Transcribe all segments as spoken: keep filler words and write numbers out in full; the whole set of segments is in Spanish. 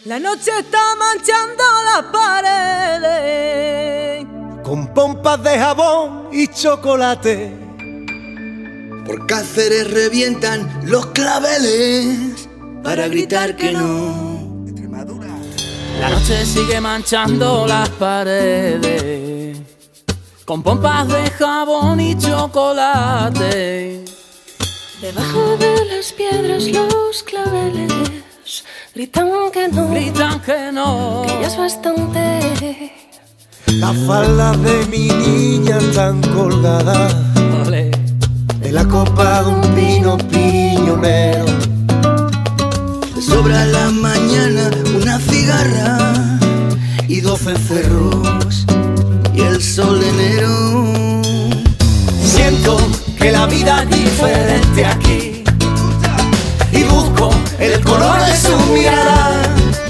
La noche está manchando las paredes con pompas de jabón y chocolate. Por Cáceres revientan los claveles para gritar que no. Extremadura. La noche sigue manchando las paredes con pompas de jabón y chocolate. Debajo de las piedras los claveles gritan que no, gritan que no, que ya es bastante. Las faldas de mi niña están colgadas Olé. en la copa de un pino piñonero. Le sobra la mañana una cigarra y doce cerros y el sol de enero. Siento que la vida es diferente aquí y busco el color de su mirada.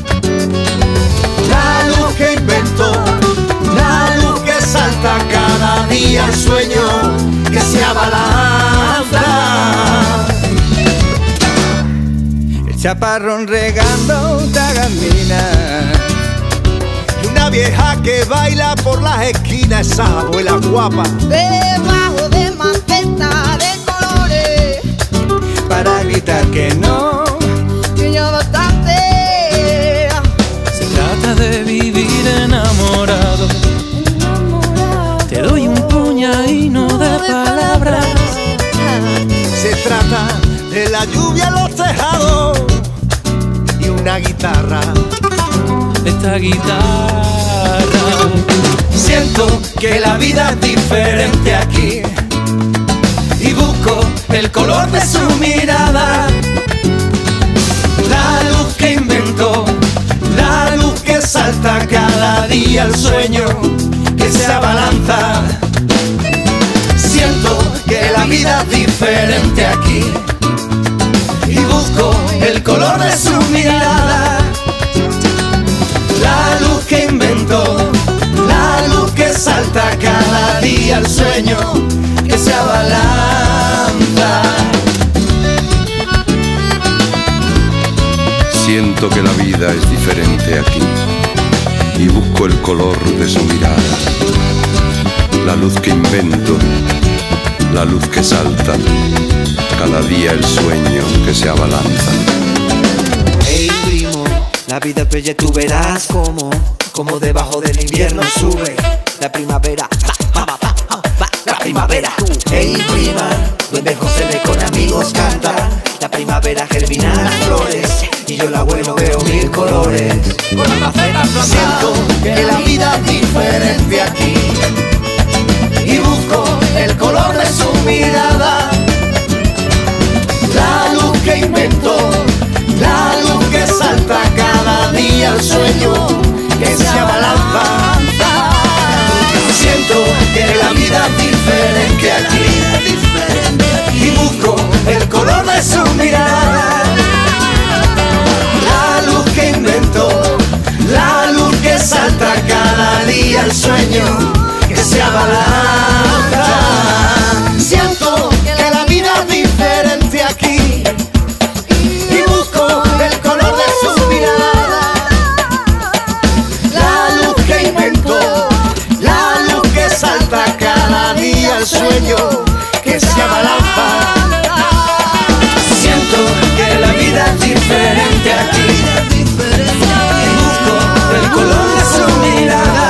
La luz que inventó, la luz que salta cada día al sueño que se abalanza. El chaparrón regando tagandina y una vieja que baila por las esquinas, esa abuela guapa. debajo de maceta de colores Para gritar que no, que ya bastante. Se trata de vivir enamorado. Te doy un puñadito de palabras. se trata de la lluvia en los tejados y una guitarra. Esta guitarra. Siento que la vida es diferente aquí y busco el color de su mirada. La luz que inventó, la luz que salta cada día al sueño que se abalanza. Siento que la vida es diferente aquí y busco el color de su mirada. La luz que inventó, la luz que salta cada día al sueño que se abalanza. Siento que la vida es diferente aquí y busco el color de su mirada. La luz que invento, la luz que salta, cada día el sueño que se abalanza. Hey primo, la vida es bella, tú verás como, como debajo del invierno sube la primavera. Va, va, va, va, va, la primavera. Hey prima, donde José ve con amigos canta. La primavera germina las flores y yo el abuelo veo mil colores. Con la maceta Siento que la vida es diferente aquí y busco el color de su mirada. La luz que inventó, la luz que salta cada día al sueño que se abalanza. Siento que la vida es diferente aquí y busco el color de su mirada. La luz que inventó, la luz que salta cada día al sueño que se abalanza. Siento que la vida es diferente aquí y busco el color de su mirada. La luz que inventó, la luz que salta cada día al sueño que se abalanza. Siento que la vida es diferente aquí y busco el color de su mirada.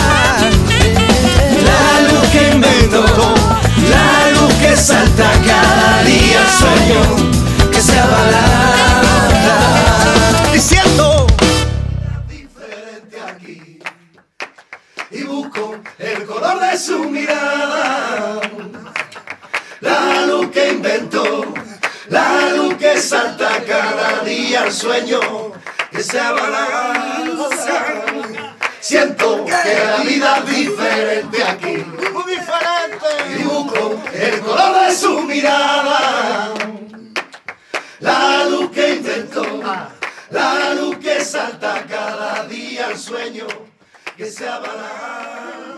La luz que inventó, la luz que salta cada día al sueño que se abalanza. Y siento diferente aquí y busco el color de su mirada. La luz que inventó, la luz que salta cada día al sueño que se abalanza. Siento que la vida es diferente aquí, muy diferente, y busco el color de su mirada. La luz que inventó, la luz que salta cada día al sueño que se abalanza.